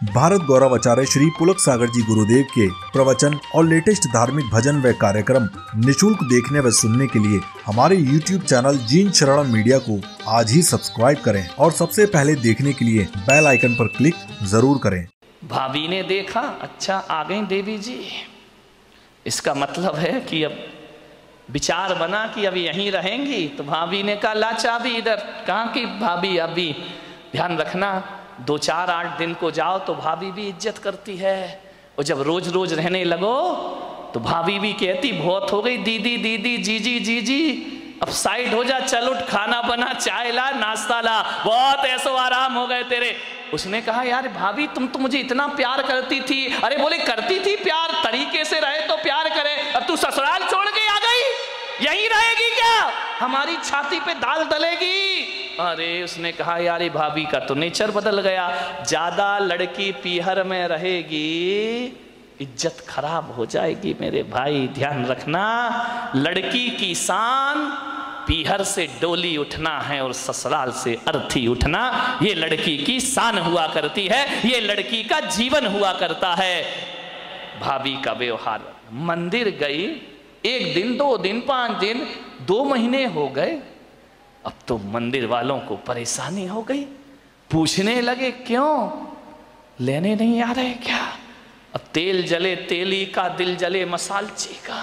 भारत गौरव आचार्य श्री पुलक सागर जी गुरुदेव के प्रवचन और लेटेस्ट धार्मिक भजन व कार्यक्रम निशुल्क देखने व सुनने के लिए हमारे YouTube channel Jeen Sharan media को आज ही सब्सक्राइब करें और सबसे पहले देखने के लिए बेल आइकन पर क्लिक जरूर करें। भाभी ने देखा, अच्छा आ गई देवी जी, इसका मतलब है कि अब विचार बना कि अब यहीं रहेंगी। तो भाभी ने कहा ला चाबी इधर। कहाँ की भाभी? अभी ध्यान रखना 2-4-8 दिन को जाओ तो भाभी भी इज्जत करती है, और जब रोज रोज रहने लगो तो भाभी भी कहती बहुत हो गई दीदी दीदी जीजी जीजी, अब साइड हो जा, चल उठ, खाना बना, चाय ला, नाश्ता ला, बहुत ऐसो आराम हो गए तेरे। उसने कहा यार भाभी तुम तो मुझे इतना प्यार करती थी। अरे बोले करती थी प्यार, तरीके से रहे तो प्यार करे, अब तू ससुराल छोड़ के आ गई, यहीं रहेगी क्या? हमारी छाती पे दाल डलेगी। अरे उसने कहा यार भाभी का तो नेचर बदल गया, ज्यादा लड़की पीहर में रहेगी इज्जत खराब हो जाएगी। मेरे भाई ध्यान रखना, लड़की की शान पीहर से डोली उठना है और ससुराल से अर्थी उठना, ये लड़की की शान हुआ करती है, ये लड़की का जीवन हुआ करता है। भाभी का व्यवहार, मंदिर गई 1 दिन 2 दिन 5 दिन 2 महीने हो गए, अब तो मंदिर वालों को परेशानी हो गई, पूछने लगे क्यों लेने नहीं आ रहे क्या? अब तेल जले तेली का, दिल जले मसालची का।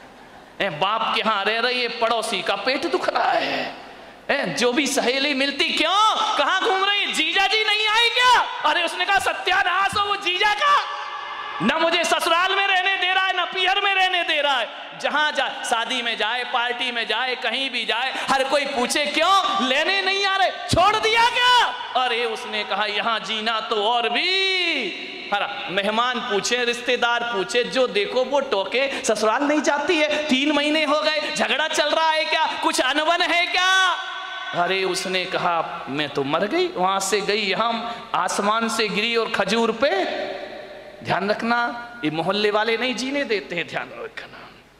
बाप के यहाँ रह रही है, पड़ोसी का पेट दुख रहा है। जो भी सहेली मिलती क्यों, कहाँ घूम रही है, जीजा जी नहीं आए क्या? अरे उसने कहा सत्यानाश हो वो जीजा का, ना मुझे ससुराल में रहने दे रहा है ना पीहर में रहने दे रहा है। जहां जाए, शादी में जाए, पार्टी में जाए, कहीं भी जाए, हर कोई पूछे क्यों लेने नहीं आ रहे, छोड़ दिया क्या? अरे उसने कहा यहां जीना तो और भी। मेहमान पूछे, रिश्तेदार पूछे, जो देखो वो टोके, ससुराल नहीं जाती है, 3 महीने हो गए, झगड़ा चल रहा है क्या, कुछ अनबन है क्या? अरे उसने कहा मैं तो मर गई, वहां से गई, हम आसमान से गिरी और खजूर पे। ध्यान रखना, ये मोहल्ले वाले नहीं जीने देते हैं, ध्यान रखना,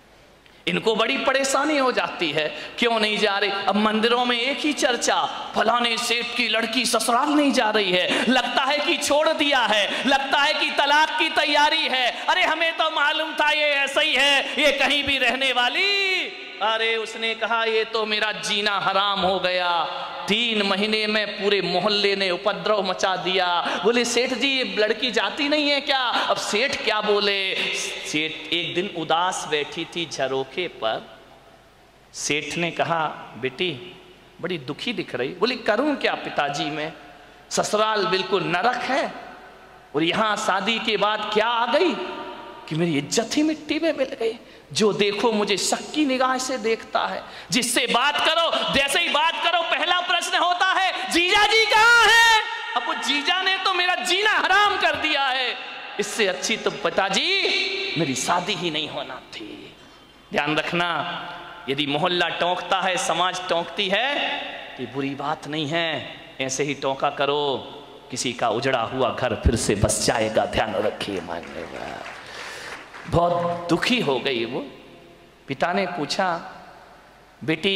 इनको बड़ी परेशानी हो जाती है, क्यों नहीं जा रहे? अब मंदिरों में एक ही चर्चा, फलाने सेठ की लड़की ससुराल नहीं जा रही है, लगता है कि छोड़ दिया है, लगता है कि तलाक की तैयारी है। अरे हमें तो मालूम था ये ऐसा ही है, ये कहीं भी रहने वाली। अरे उसने कहा ये तो मेरा जीना हराम हो गया, 3 महीने में पूरे मोहल्ले ने उपद्रव मचा दिया। बोले सेठ जी ये लड़की जाती नहीं है क्या? अब सेठ क्या बोले? सेठ एक दिन उदास बैठी थी झरोखे पर, सेठ ने कहा बेटी बड़ी दुखी दिख रही। बोली करूं क्या पिताजी, मैं ससुराल बिल्कुल नरक है, और यहां शादी के बाद क्या आ गई कि मेरी इज्जत ही मिट्टी में मिल गई। जो देखो मुझे शक की निगाह से देखता है, जिससे बात करो जैसे ही बात करो पहला प्रश्न होता है जीजा जी कहाँ है? अब वो जीजा ने तो मेरा जीना हराम कर दिया है, इससे अच्छी तो पिताजी मेरी शादी ही नहीं होना थी। ध्यान रखना, यदि मोहल्ला टोंकता है, समाज टोंकती है, तो बुरी बात नहीं है, ऐसे ही टोंका करो, किसी का उजड़ा हुआ घर फिर से बस जाएगा। ध्यान रखिए, मान्यवर बहुत दुखी हो गई वो। पिता ने पूछा बेटी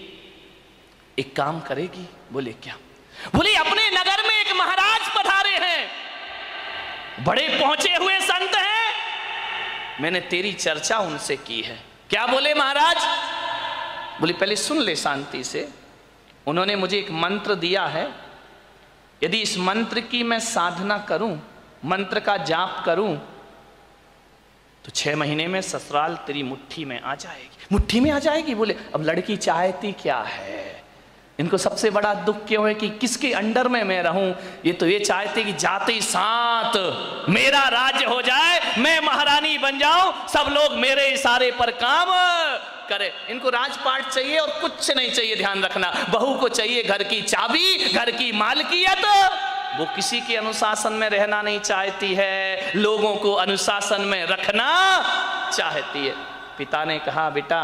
एक काम करेगी? बोले क्या? बोले अपने नगर में एक महाराज पधारे हैं, बड़े पहुंचे हुए संत हैं, मैंने तेरी चर्चा उनसे की है। क्या बोले महाराज? बोले पहले सुन ले शांति से। उन्होंने मुझे एक मंत्र दिया है, यदि इस मंत्र की मैं साधना करूं, मंत्र का जाप करूं, तो 6 महीने में ससुराल तेरी मुट्ठी में आ जाएगी। मुट्ठी में आ जाएगी? बोले अब लड़की चाहती क्या है? इनको सबसे बड़ा दुख क्यों है कि किसके अंडर में मैं रहूं? ये तो ये चाहते कि जाते ही साथ मेरा राज्य हो जाए, मैं महारानी बन जाऊं, सब लोग मेरे इशारे पर काम करे। इनको राजपाट चाहिए और कुछ नहीं चाहिए। ध्यान रखना, बहू को चाहिए घर की चाबी, घर की मालकियत। वो किसी के अनुशासन में रहना नहीं चाहती है, लोगों को अनुशासन में रखना चाहती है। पिता ने कहा बेटा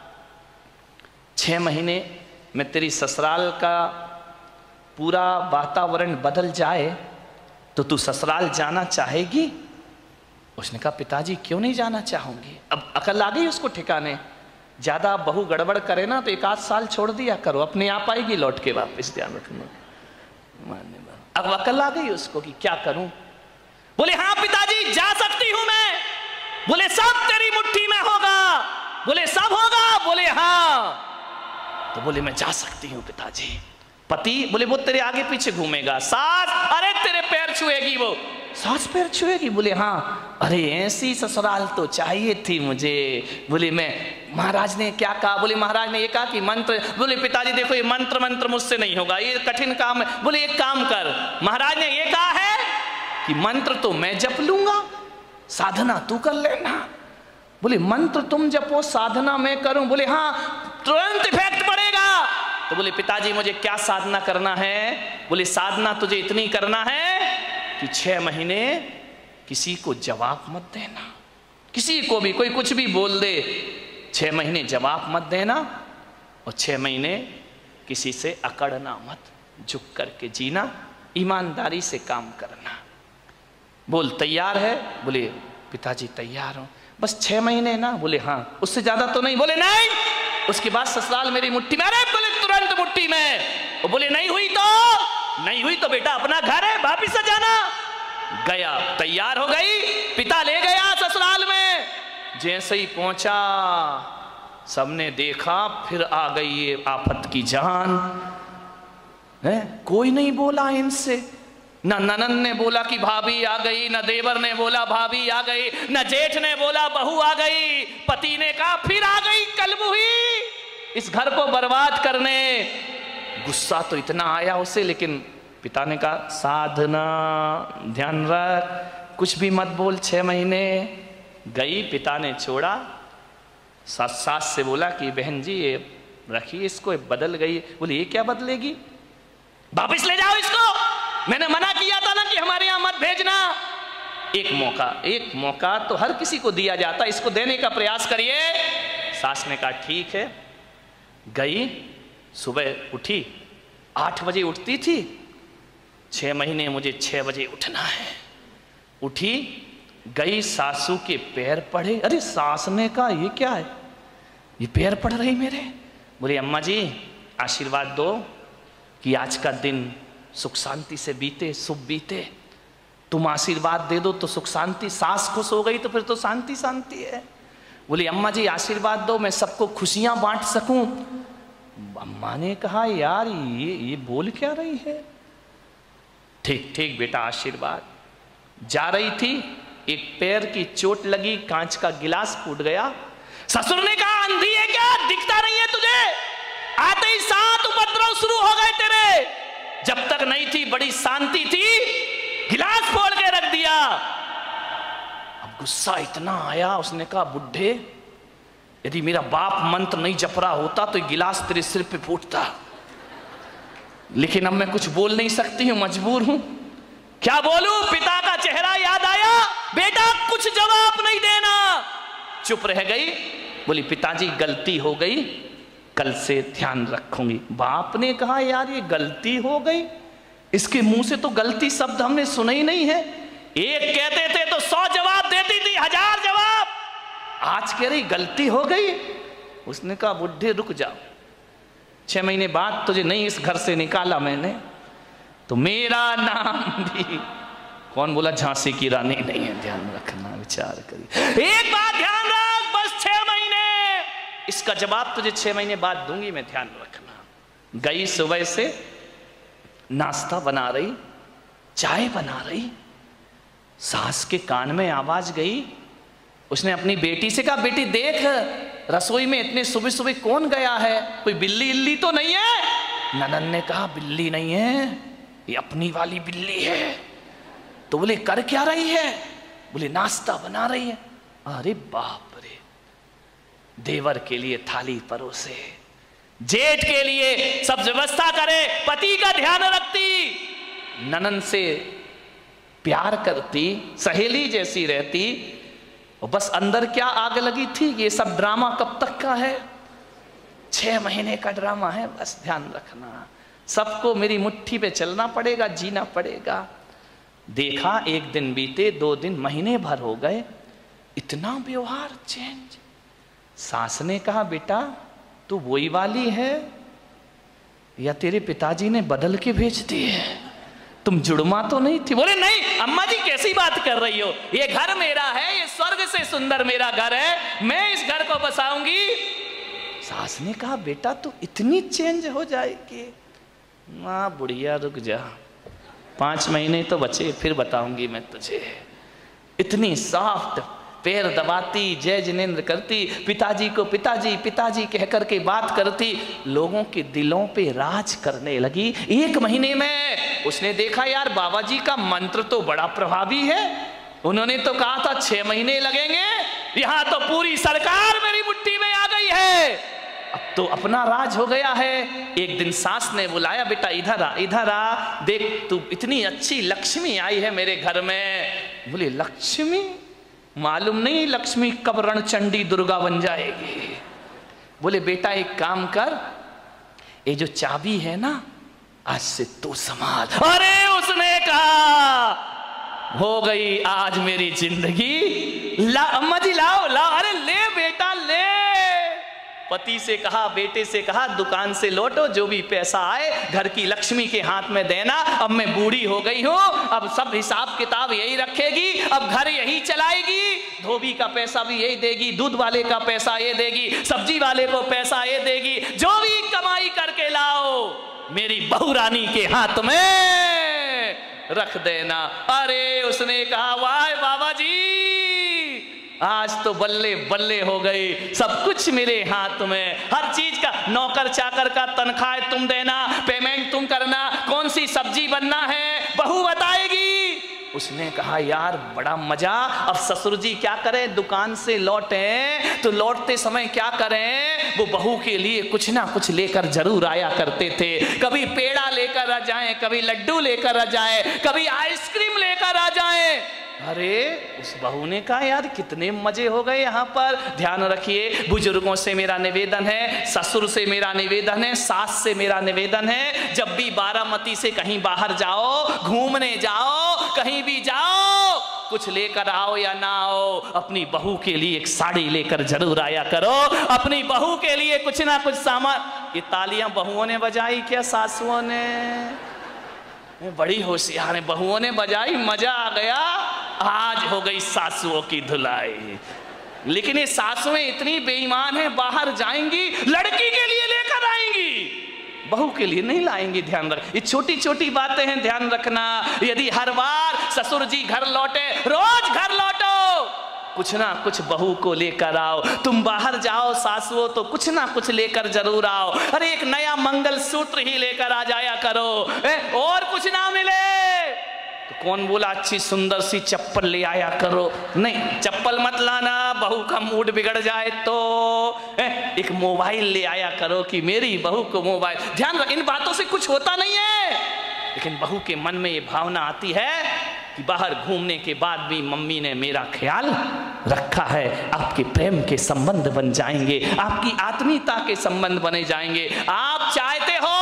6 महीने में तेरी ससुराल का पूरा वातावरण बदल जाए तो तू ससुराल जाना चाहेगी? उसने कहा पिताजी क्यों नहीं जाना चाहूंगी। अब अकल आ गई उसको ठिकाने, ज्यादा बहू गड़बड़ करे ना तो 1 आध साल छोड़ दिया करो, अपने आप आएगी लौट के वापस। ध्यान रखना, अब अकल आ गई उसको कि क्या करूं। बोले हाँ पिताजी जा सकती हूं मैं। बोले सब तेरी मुट्ठी में होगा। बोले सब होगा। बोले हाँ। तो बोले मैं जा सकती हूं पिताजी। पति बोले वो तेरे आगे पीछे घूमेगा। सास अरे तेरे पैर छुएगी। वो सास पैर छुएगी। बोले हाँ। अरे ऐसी ससुराल तो चाहिए थी मुझे। बोले मैं महाराज ने क्या कहा। बोले महाराज ने ये कहा कि मंत्र। बोले पिताजी देखो ये मंत्र मुझसे नहीं होगा, ये कठिन काम है। बोले एक काम कर, महाराज ने ये कहा है कि मंत्र तो मैं जप लूंगा, साधना तू कर लेना। बोले मंत्र तुम जपो साधना मैं करूं। बोले हाँ तुरंत इफेक्ट पड़ेगा। तो बोले पिताजी मुझे क्या साधना करना है। बोले साधना तुझे इतनी करना है कि 6 महीने किसी को जवाब मत देना, किसी को भी कोई कुछ भी बोल दे 6 महीने जवाब मत देना, और 6 महीने किसी से अकड़ना मत, झुक करके जीना, ईमानदारी से काम करना। बोल तैयार है। बोले पिताजी तैयार हूं, बस 6 महीने ना। बोले हाँ उससे ज्यादा तो नहीं। बोले नहीं उसके बाद ससुराल मेरी मुट्ठी में। अरे बोले तुरंत मुट्ठी में। और बोले नहीं हुई तो बेटा अपना घर है वापिस से जाना। गया, तैयार हो गई, पिता ले गया ससुराल में। जैसे ही पहुंचा सबने देखा, फिर आ गई ये आफत की जान है। कोई नहीं बोला इनसे, न ननन ने बोला कि भाभी आ गई, न देवर ने बोला भाभी आ गई, न जेठ ने बोला बहू आ गई। पति ने कहा फिर आ गई कलमुही इस घर को बर्बाद करने। गुस्सा तो इतना आया उसे, लेकिन पिता ने कहा साधना ध्यान रख, कुछ भी मत बोल। 6 महीने गई, पिता ने छोड़ा। सास से बोला कि बहन जी ये रखिए इसको, बदल गई। बोले ये क्या बदलेगी, वापिस ले जाओ इसको, मैंने मना किया था ना कि हमारे यहां मत भेजना। एक मौका तो हर किसी को दिया जाता, इसको देने का प्रयास करिए। सास ने कहा ठीक है। गई, सुबह उठी, 8 बजे उठती थी। 6 महीने मुझे 6 बजे उठना है। उठी, गई, सासू के पैर पड़े। अरे सास ने कहा ये क्या है, ये पैर पड़ रही मेरे। बोले अम्मा जी आशीर्वाद दो कि आज का दिन सुख शांति से बीते, शुभ बीते। तुम आशीर्वाद दे दो तो सुख शांति। सास खुश हो गई तो फिर तो शांति शांति है। बोली अम्मा जी आशीर्वाद दो मैं सबको खुशियां बांट सकूं। अम्मा ने कहा यार ये बोल क्या रही है। ठीक ठीक बेटा आशीर्वाद। जा रही थी, एक पैर की चोट लगी, कांच का गिलास फूट गया। ससुर ने कहा अंधी है क्या, दिखता नहीं है तुझे। आते ही 7 उपद्रव शुरू हो गए तेरे। जब तक नहीं थी बड़ी शांति थी, गिलास फोड़ के रख दिया। अब गुस्सा इतना आया, उसने कहा बुढ़े यदि मेरा बाप मंत्र नहीं जप रहा होता तो गिलास तेरे सिर पे फूटता, लेकिन अब मैं कुछ बोल नहीं सकती हूं, मजबूर हूं। क्या बोलूं, पिता का चेहरा याद आया। बेटा कुछ जवाब नहीं देना। चुप रह गई। बोली पिताजी गलती हो गई, कल से ध्यान रखूंगी। बाप ने कहा यार ये गलती हो गई, इसके मुंह से तो गलती शब्द हमने सुना ही नहीं है। एक कहते थे तो 100 जवाब देती थी, 1000 जवाब। आज कह रही गलती हो गई। उसने कहा बुढ़े रुक जाओ, 6 महीने बाद तुझे नहीं इस घर से निकाला मैंने तो मेरा नाम भी कौन बोला झांसी की रानी नहीं है। ध्यान रखना, विचार करिए। एक बात ध्यान रख, बस 6 महीने, इसका जवाब तुझे 6 महीने बाद दूंगी मैं, ध्यान रखना। गई सुबह से नाश्ता बना रही, चाय बना रही। सास के कान में आवाज गई। उसने अपनी बेटी से कहा बेटी देख रसोई में इतने सुबह सुबह कौन गया है, कोई बिल्ली इल्ली तो नहीं है। ननन ने कहा बिल्ली नहीं है, ये अपनी वाली बिल्ली है। तो बोले कर क्या रही है। बोले नाश्ता बना रही है। अरे बाप रे, देवर के लिए थाली परोसे, जेठ के लिए सब व्यवस्था करे, पति का ध्यान रखती, ननन से प्यार करती, सहेली जैसी रहती। और बस अंदर क्या आग लगी थी, ये सब ड्रामा कब तक का है, 6 महीने का ड्रामा है। बस ध्यान रखना, सबको मेरी मुट्ठी पे चलना पड़ेगा, जीना पड़ेगा। देखा 1 दिन बीते, 2 दिन, महीने भर हो गए, इतना व्यवहार चेंज। सास ने कहा बेटा तू वही वाली है या तेरे पिताजी ने बदल के भेज दी है। तुम जुड़मा तो नहीं थी? बोले नहीं अम्मा जी कैसी बात कर रही हो, ये घर मेरा है, ये स्वर्ग से सुंदर मेरा घर है, मैं इस घर को बसाऊंगी। सास ने कहा बेटा तू इतनी चेंज हो जाएगी? माँ बुढ़िया रुक जा, 5 महीने तो बचे फिर बताऊंगी मैं तुझे। इतनी सॉफ्ट, पैर दबाती, जय जिनेंद्र करती, पिताजी को पिताजी पिताजी कह करके बात करती, लोगों के दिलों पे राज करने लगी। 1 महीने में उसने देखा यार बाबा जी का मंत्र तो बड़ा प्रभावी है, उन्होंने तो कहा था 6 महीने लगेंगे, यहां तो पूरी सरकार मेरी मुट्ठी में आ गई है, अब तो अपना राज हो गया है। एक दिन सास ने बुलाया, बेटा इधर आ, इधर आ, देख तू इतनी अच्छी लक्ष्मी आई है मेरे घर में। बोले लक्ष्मी? मालूम नहीं लक्ष्मी कब रणचंडी दुर्गा बन जाएगी। बोले बेटा एक काम कर, ये जो चाबी है ना आज से तू संभाल। अरे उसने कहा हो गई आज मेरी जिंदगी। ला अम्मा जी लाओ लाओ, अरे ले बेटा ले। पति से कहा, बेटे से कहा दुकान से लौटो, जो भी पैसा आए घर की लक्ष्मी के हाथ में देना, अब मैं बूढ़ी हो गई हूँ, अब सब हिसाब किताब यही रखेगी, अब घर यही चलाएगी, धोबी का पैसा भी यही देगी, दूध वाले का पैसा ये देगी, सब्जी वाले को पैसा ये देगी, जो भी कमाई करके लाओ मेरी बहू रानी के हाथ में रख देना। अरे उसने कहा वाह बाबा जी आज तो बल्ले बल्ले हो गई, सब कुछ मेरे हाथ में, हर चीज का, नौकर चाकर का तनख्वाह तुम देना, पेमेंट तुम करना, कौन सी सब्जी बनना है बहू बताएगी। उसने कहा यार बड़ा मजा। अब ससुर जी क्या करें, दुकान से लौटे तो लौटते समय क्या करें, वो बहू के लिए कुछ ना कुछ लेकर जरूर आया करते थे। कभी पेड़ा लेकर आ जाएं, कभी लड्डू लेकर आ जाए, कभी आइसक्रीम लेकर आ जाए। अरे उस बहू ने कहा यार कितने मजे हो गए यहाँ पर। ध्यान रखिए, बुजुर्गों से मेरा निवेदन है, ससुर से मेरा निवेदन है, सास से मेरा निवेदन है, जब भी बारामती से कहीं बाहर जाओ, घूमने जाओ, कहीं भी जाओ, कुछ लेकर आओ या ना आओ, अपनी बहू के लिए एक साड़ी लेकर जरूर आया करो, अपनी बहू के लिए कुछ ना कुछ सामान। ये तालियां बहुओं ने बजाई क्या सासुओं ने? बड़ी होशियार है, बहुओं ने बजाई, मजा आ गया। आज हो गई सासुओं की धुलाई। लेकिन ये सासुएं इतनी बेईमान है, बाहर जाएंगी लड़की के लिए लेकर आएंगी, बहू के लिए नहीं लाएंगी। ध्यान रख, ये छोटी छोटी बातें हैं, ध्यान रखना। यदि हर बार ससुर जी घर लौटे, रोज घर लौटो, कुछ ना कुछ बहू को लेकर आओ। तुम बाहर जाओ सासुओं तो कुछ ना कुछ लेकर जरूर आओ। अरे एक नया मंगल सूत्र ही लेकर आ जाया करो, और कुछ ना मिले तो कौन बोला अच्छी सुंदर सी चप्पल ले आया करो, नहीं चप्पल मत लाना, बहू का मूड बिगड़ जाए तो। एक मोबाइल ले आया करो कि मेरी बहू को मोबाइल। ध्यान रख, इन बातों से कुछ होता नहीं है, लेकिन बहू के मन में ये भावना आती है कि बाहर घूमने के बाद भी मम्मी ने मेरा ख्याल रखा है। आपके प्रेम के संबंध बन जाएंगे, आपकी आत्मीयता के संबंध बने जाएंगे। आप चाहते हो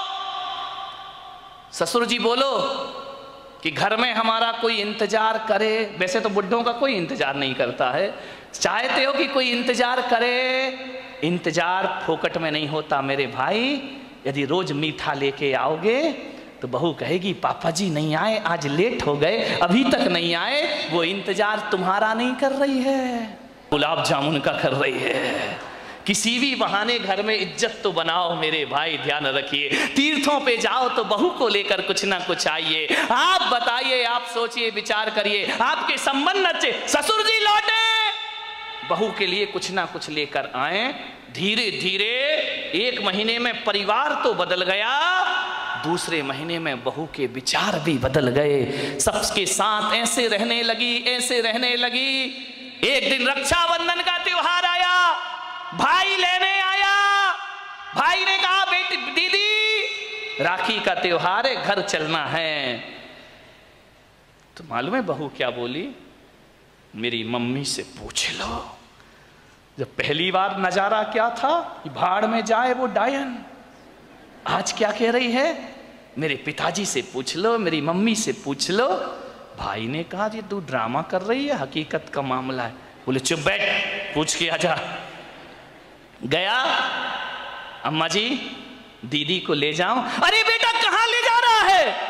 ससुर जी बोलो कि घर में हमारा कोई इंतजार करे, वैसे तो बुढ़ों का कोई इंतजार नहीं करता है, चाहते हो कि कोई इंतजार करे। इंतजार फोकट में नहीं होता मेरे भाई। यदि रोज मीठा लेके आओगे तो बहू कहेगी पापा जी नहीं आए, आज लेट हो गए, अभी तक नहीं आए। वो इंतजार तुम्हारा नहीं कर रही है, गुलाब जामुन का कर रही है। किसी भी बहाने घर में इज्जत तो बनाओ मेरे भाई, ध्यान रखिए। तीर्थों पे जाओ तो बहू को लेकर कुछ ना कुछ आइए। आप बताइए, आप सोचिए, विचार करिए, आपके संबंध अच्छे, ससुर जी लौटे, बहू के लिए कुछ ना कुछ लेकर आए। धीरे धीरे 1 महीने में परिवार तो बदल गया, दूसरे महीने में बहू के विचार भी बदल गए। सबके साथ ऐसे रहने लगी, ऐसे रहने लगी। एक दिन रक्षाबंधन का त्योहार आया, भाई लेने आया। भाई ने कहा बेटी दीदी राखी का त्योहार है, घर चलना है। तो मालूम है बहू क्या बोली? मेरी मम्मी से पूछ लो। जब पहली बार नजारा क्या था, भाड़ में जाए वो डायन, आज क्या कह रही है? मेरे पिताजी से पूछ लो, मेरी मम्मी से पूछ लो। भाई ने कहा ये तू ड्रामा कर रही है, हकीकत का मामला है। बोले चुप बैठ, पूछ के आजा। गया, अम्मा जी दीदी को ले जाऊं। अरे बेटा कहां ले जा रहा है?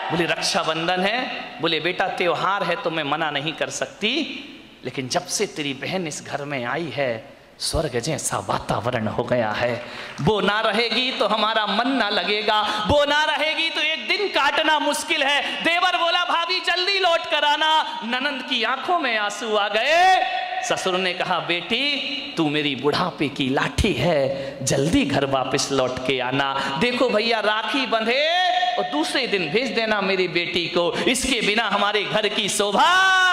बोले रक्षाबंधन है। बोले बेटा त्योहार है तो मैं मना नहीं कर सकती, लेकिन जब से तेरी बहन इस घर में आई है स्वर्ग जैसा वातावरण हो गया है। वो ना रहेगी तो हमारा मन ना लगेगा, वो ना रहेगी तो एक दिन काटना मुश्किल है। देवर बोला भाभी जल्दी लौट कर आना। ननंद की आंखों में आंसू आ गए। ससुर ने कहा बेटी तू मेरी बुढ़ापे की लाठी है, जल्दी घर वापस लौट के आना। देखो भैया राखी बंधे और दूसरे दिन भेज देना मेरी बेटी को, इसके बिना हमारे घर की शोभा।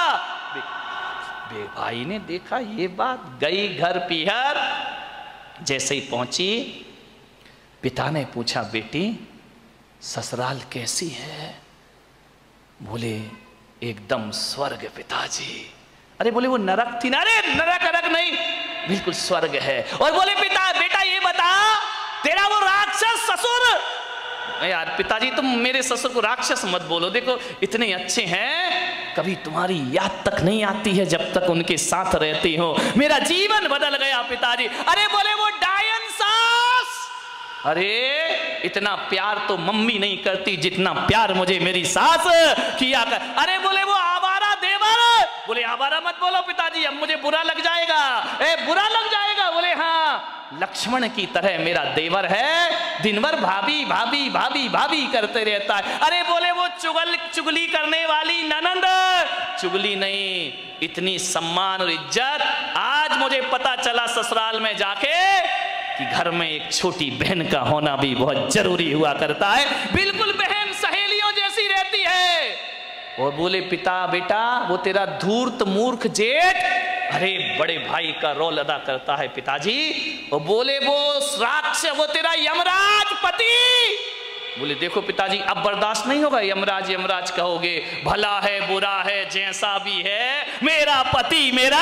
भाई ने देखा ये बात, गई घर पीहर। जैसे ही पहुंची पिता ने पूछा बेटी ससुराल कैसी है? बोले एकदम स्वर्ग पिताजी। अरे बोले वो नरक थी ना? अरे नरक नरक नहीं, बिल्कुल स्वर्ग है। और बोले पिता बेटा ये बता तेरा वो राक्षस ससुर। यार पिताजी तुम मेरे ससुर को राक्षस मत बोलो, देखो इतने अच्छे हैं, कभी तुम्हारी याद तक नहीं आती है जब तक उनके साथ रहती हो। मेरा जीवन बदल गया पिताजी। अरे बोले वो डायन सास। अरे इतना प्यार तो मम्मी नहीं करती जितना प्यार मुझे मेरी सास किया कर। अरे बोले वो आवारा देवर। बोले आवारा मत बोलो पिताजी, अब मुझे बुरा लग जाएगा। बुरा लग जाएगा? बोले हाँ लक्ष्मण की तरह मेरा देवर है, दिन भर भाभी भाभी भाभी भाभी करते रहता है। अरे बोले वो चुगली करने वाली ननंद। चुगली नहीं, इतनी सम्मान और इज्जत। आज मुझे पता चला ससुराल में जाके कि घर में एक छोटी बहन का होना भी बहुत जरूरी हुआ करता है। बिल्कुल बहन सहेलियों जैसी रहती है। और बोले पिता बेटा वो तेरा धूर्त मूर्ख जेठ अरे बड़े भाई का रोल अदा करता है पिताजी। और बोले वो राक्षस वो तेरा यमराज पति। बोले देखो पिताजी अब बर्दाश्त नहीं होगा, यमराज यमराज कहोगे, भला है बुरा है जैसा भी है मेरा पति मेरा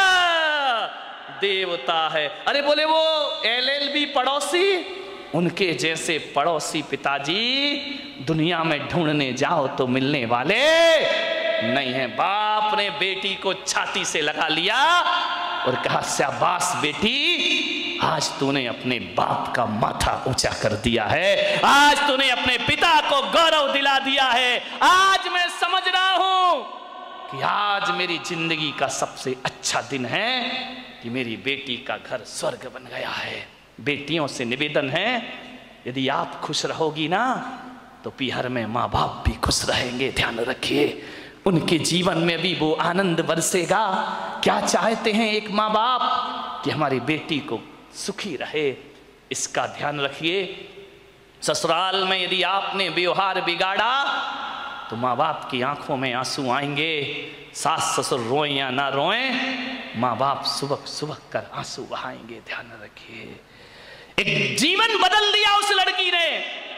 देवता है। अरे बोले वो LLB पड़ोसी, उनके जैसे पड़ोसी पिताजी दुनिया में ढूंढने जाओ तो मिलने वाले नहीं है। बाप ने बेटी को छाती से लगा लिया और कहा शाबाश बेटी, आज तूने अपने बाप का माथा ऊंचा कर दिया है, आज तूने अपने पिता को गौरव दिला दिया है। आज मैं समझ रहा हूं कि आज मेरी जिंदगी का सबसे अच्छा दिन है कि मेरी बेटी का घर स्वर्ग बन गया है। बेटियों से निवेदन है यदि आप खुश रहोगी ना तो पीहर में माँ बाप भी खुश रहेंगे। ध्यान रखिए उनके जीवन में भी वो आनंद बरसेगा। क्या चाहते हैं एक माँ बाप कि हमारी बेटी को सुखी रहे, इसका ध्यान रखिए। ससुराल में यदि आपने व्यवहार बिगाड़ा तो माँ बाप की आंखों में आंसू आएंगे। सास ससुर रोएं या ना रोएं, माँ बाप सुबह सुबह कर आंसू बहाएंगे। ध्यान रखिए। एक जीवन बदल दिया उस लड़की ने।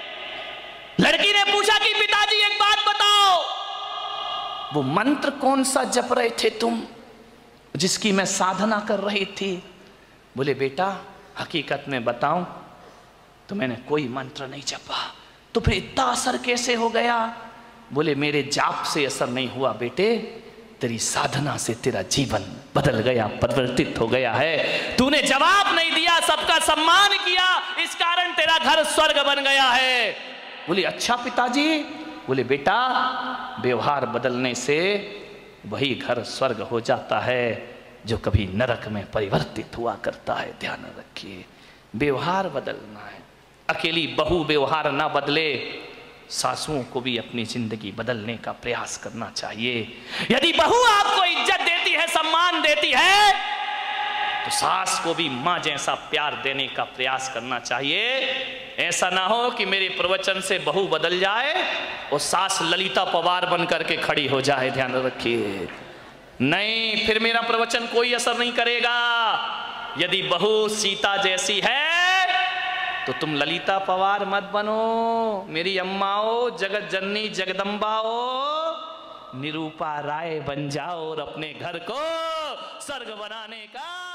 लड़की ने पूछा कि पिताजी एक बात बताओ, वो मंत्र कौन सा जप रहे थे तुम जिसकी मैं साधना कर रही थी? बोले बेटा हकीकत में बताऊं तो मैंने कोई मंत्र नहीं जपा। तो फिर इतना असर कैसे हो गया? बोले मेरे जाप से असर नहीं हुआ बेटे, तेरी साधना से तेरा जीवन बदल गया, परिवर्तित हो गया है। तूने जवाब नहीं दिया, सबका सम्मान किया, इस कारण तेरा घर स्वर्ग बन गया है। बोले अच्छा पिताजी। बोले बेटा व्यवहार बदलने से वही घर स्वर्ग हो जाता है जो कभी नरक में परिवर्तित हुआ करता है। ध्यान रखिए व्यवहार बदलना है। अकेली बहू व्यवहार ना बदले, सासुओं को भी अपनी जिंदगी बदलने का प्रयास करना चाहिए। यदि बहू आपको इज्जत देती है, सम्मान देती है, तो सास को भी मां जैसा प्यार देने का प्रयास करना चाहिए। ऐसा ना हो कि मेरे प्रवचन से बहू बदल जाए और सास ललिता पवार बन करके खड़ी हो जाए। ध्यान रखिए नहीं, फिर मेरा प्रवचन कोई असर नहीं करेगा। यदि बहू सीता जैसी है तो तुम ललिता पवार मत बनो, मेरी अम्माओ, जगत जननी जगदम्बाओ, निरूपा राय बन जाओ और अपने घर को स्वर्ग बनाने का